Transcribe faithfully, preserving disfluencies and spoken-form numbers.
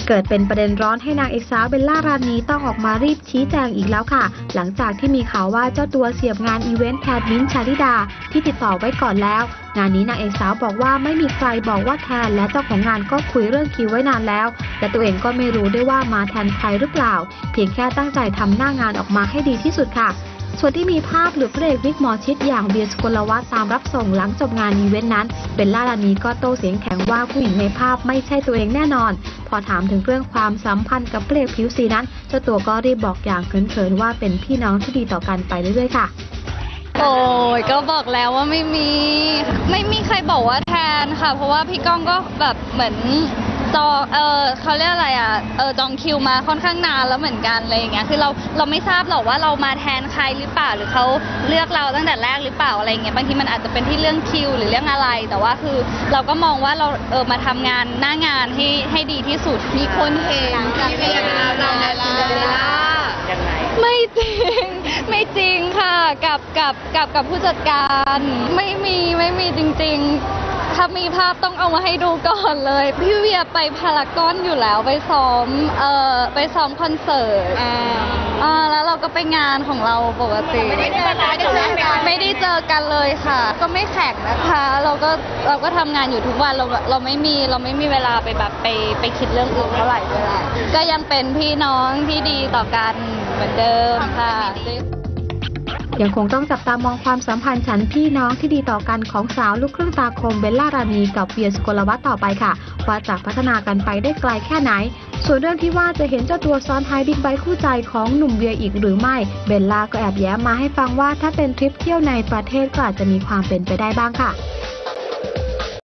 เกิดเป็นประเด็นร้อนให้นางเอกสาวเบลล่ารานีต้องออกมารีบชี้แจงอีกแล้วค่ะหลังจากที่มีข่าวว่าเจ้าตัวเสียบงานอีเวนต์แทนมิ้นท์ชาลิดาที่ติดต่อไว้ก่อนแล้วงานนี้นางเอกสาวบอกว่าไม่มีใครบอกว่าแทนและเจ้าของงานก็คุยเรื่องคิวไว้นานแล้วและตัวเองก็ไม่รู้ด้วยว่ามาแทนใครหรือเปล่าเพียงแค่ตั้งใจทำหน้างานออกมาให้ดีที่สุดค่ะส่วนที่มีภาพหรือพระเอกวิกหมอชิดอย่างเบียร์ สกลวัฒน์ตามรับส่งหลังจบงานอีเวนต์นั้นเบลล่ารานีก็โต้เสียงแข็งว่าผู้หญิงในภาพไม่ใช่ตัวเองแน่นอนพอถามถึงเรื่องความสัมพันธ์กับพระเอกผิวสีนั้นเจ้าตัวก็รีบบอกอย่างเขินๆว่าเป็นพี่น้องที่ดีต่อกันไปเรื่อยๆค่ะโอ้ยก็บอกแล้วว่าไม่มีไม่มีใครบอกว่าแทนค่ะเพราะว่าพี่ก้องก็แบบเหมือนจองเออเขาเรียกอะไรอ่ะเออจองคิวมาค่อนข้างนานแล้วเหมือนกันอะไรอย่างเงี้ยคือเราเราไม่ทราบหรอกว่าเรามาแทนใครหรือเปล่าหรือเขาเลือกเราตั้งแต่แรกหรือเปล่าอะไรเงี้ยบางทีมันอาจจะเป็นที่เรื่องคิวหรือเรื่องอะไรแต่ว่าคือเราก็มองว่าเราเออมาทำงานหน้างานให้ให้ดีที่สุดมีคนเห็นจากพยานเรายังไงไม่จริงไม่จริงค่ะกับกับกับกับผู้จัดการไม่มีไม่มีจริงๆถ้ามีภาพต้องเอามาให้ดูก่อนเลยพี่เวียไปพารากอนอยู่แล้วไปซ้อมเอ่อไปซ้อมคอนเสิร์ตอ่าอ่าแล้วเราก็ไปงานของเราปกติไม่ได้เจอกันไม่ได้เจอกันเลยค่ะก็ไม่แข่งนะคะเราก็เราก็ทำงานอยู่ทุกวันเราเราไม่มีเราไม่มีเวลาไปแบบไปไปคิดเรื่องอื่นเท่าไหร่เวลาก็ยังเป็นพี่น้องที่ดีต่อกันเหมือนเดิมค่ะยังคงต้องจับตามองความสัมพันธ์ฉันพี่น้องที่ดีต่อกันของสาวลูกครึ่งตาคมเบลล่ารานีกับเวียร์ สกลวัฒน์ต่อไปค่ะว่าจะพัฒนากันไปได้ไกลแค่ไหนส่วนเรื่องที่ว่าจะเห็นเจ้าตัวซ้อนท้ายบิ๊กไบค์คู่ใจของหนุ่มเวียร์อีกหรือไม่เบลล่าก็แอบแย้มมาให้ฟังว่าถ้าเป็นทริปเที่ยวในประเทศก็อาจจะมีความเป็นไปได้บ้างค่ะ